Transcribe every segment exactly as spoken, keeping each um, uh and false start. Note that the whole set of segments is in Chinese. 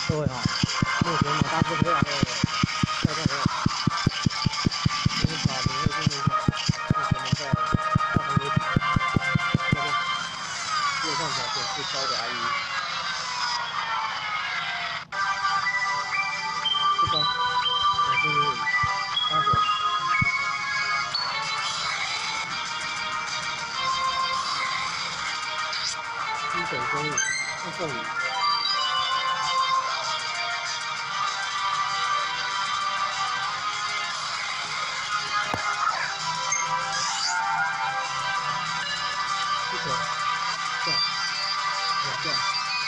各位哈，目前马大师非常的跳跳跳，今天把名会进入一下，目前能在大同为止，下面右上角显示高的 I E， 不高，两千零五，八九，一等中午，不送礼。 一球下，两下，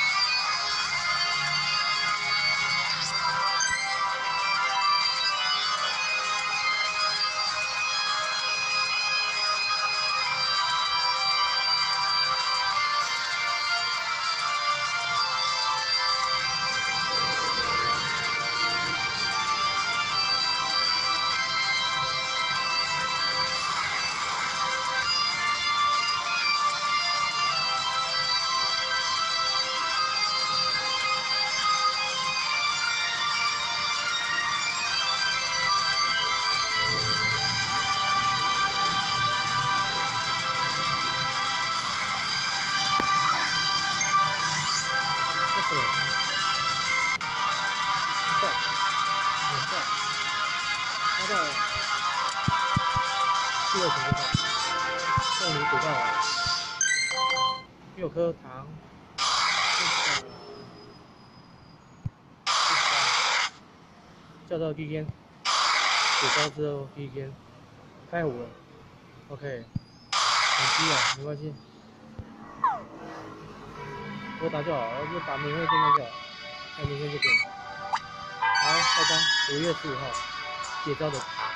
这个一下，两下，发到第二层就到，送你给到六颗糖，叫到第一间，给到之后第一间开五了 ，OK， 很低啊，没关系。 我打就好，我就把名会变掉就好，那明天就变。好，下张五月十五号，结招的。